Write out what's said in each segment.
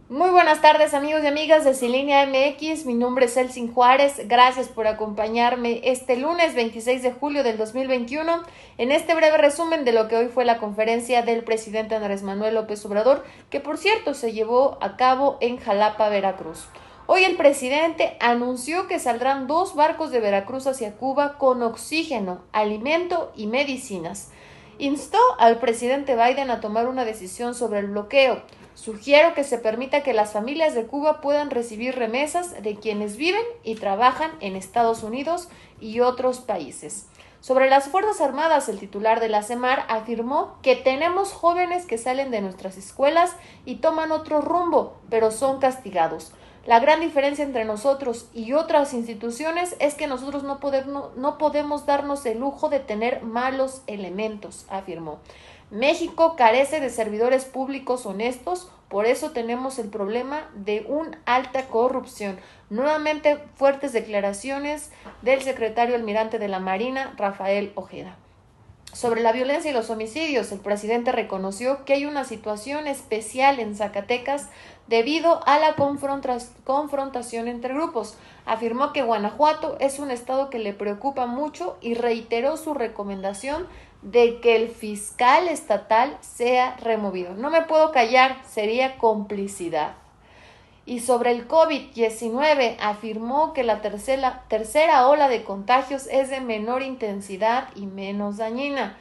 Muy buenas tardes, amigos y amigas de Cilinea MX, mi nombre es Elsin Juárez, gracias por acompañarme este lunes 26 de julio del 2021 en este breve resumen de lo que hoy fue la conferencia del presidente Andrés Manuel López Obrador, que por cierto se llevó a cabo en Jalapa, Veracruz. Hoy el presidente anunció que saldrán 2 barcos de Veracruz hacia Cuba con oxígeno, alimento y medicinas. Instó al presidente Biden a tomar una decisión sobre el bloqueo. Sugiero que se permita que las familias de Cuba puedan recibir remesas de quienes viven y trabajan en Estados Unidos y otros países. Sobre las Fuerzas Armadas, el titular de la CEMAR afirmó que tenemos jóvenes que salen de nuestras escuelas y toman otro rumbo, pero son castigados. La gran diferencia entre nosotros y otras instituciones es que nosotros no podemos darnos el lujo de tener malos elementos, afirmó. México carece de servidores públicos honestos, por eso tenemos el problema de una alta corrupción. Nuevamente, fuertes declaraciones del secretario almirante de la Marina, Rafael Ojeda. Sobre la violencia y los homicidios, el presidente reconoció que hay una situación especial en Zacatecas debido a la confrontación entre grupos. Afirmó que Guanajuato es un estado que le preocupa mucho y reiteró su recomendación de que el fiscal estatal sea removido. No me puedo callar, sería complicidad. Y sobre el COVID-19, afirmó que la tercera ola de contagios es de menor intensidad y menos dañina,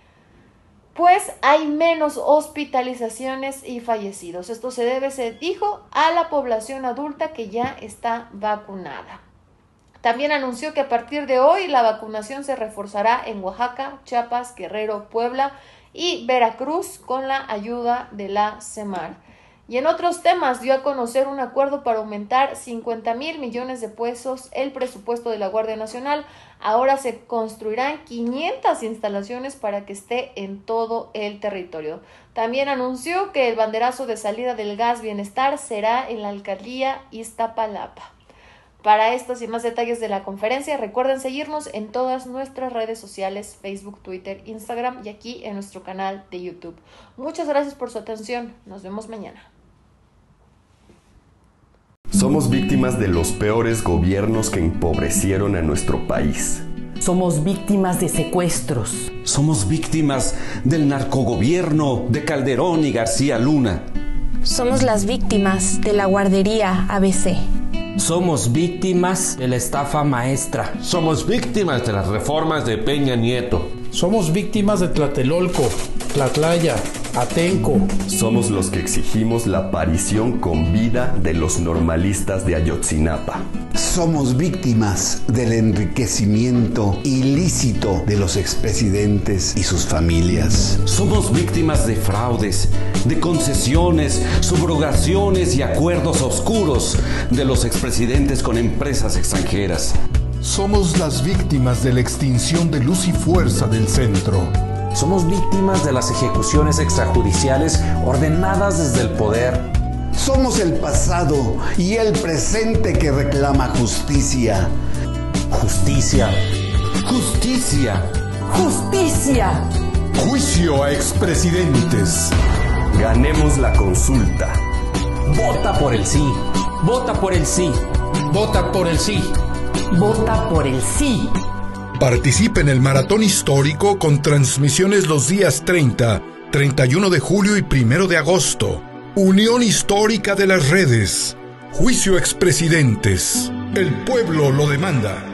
pues hay menos hospitalizaciones y fallecidos. Esto se debe, se dijo, a la población adulta que ya está vacunada. También anunció que a partir de hoy la vacunación se reforzará en Oaxaca, Chiapas, Guerrero, Puebla y Veracruz con la ayuda de la CEMAR. Y en otros temas dio a conocer un acuerdo para aumentar 50,000 millones de pesos el presupuesto de la Guardia Nacional. Ahora se construirán 500 instalaciones para que esté en todo el territorio. También anunció que el banderazo de salida del gas Bienestar será en la alcaldía Iztapalapa. Para estos y más detalles de la conferencia, recuerden seguirnos en todas nuestras redes sociales, Facebook, Twitter, Instagram y aquí en nuestro canal de YouTube. Muchas gracias por su atención. Nos vemos mañana. Somos víctimas de los peores gobiernos que empobrecieron a nuestro país. Somos víctimas de secuestros. Somos víctimas del narcogobierno de Calderón y García Luna. Somos las víctimas de la guardería ABC. Somos víctimas de la estafa maestra. Somos víctimas de las reformas de Peña Nieto. Somos víctimas de Tlatelolco, Tlatlaya, Atenco. Somos los que exigimos la aparición con vida de los normalistas de Ayotzinapa. Somos víctimas del enriquecimiento ilícito de los expresidentes y sus familias. Somos víctimas de fraudes, de concesiones, subrogaciones y acuerdos oscuros de los expresidentes con empresas extranjeras. Somos las víctimas de la extinción de luz y fuerza del centro. Somos víctimas de las ejecuciones extrajudiciales ordenadas desde el poder. Somos el pasado y el presente que reclama justicia. Justicia. Justicia. ¡Justicia! Juicio a expresidentes. Ganemos la consulta. Vota por el sí. Vota por el sí. Vota por el sí. Vota por el sí. Participe en el maratón histórico con transmisiones los días 30, 31 de julio y 1 de agosto. Unión Histórica de las Redes. Juicio a expresidentes. El pueblo lo demanda.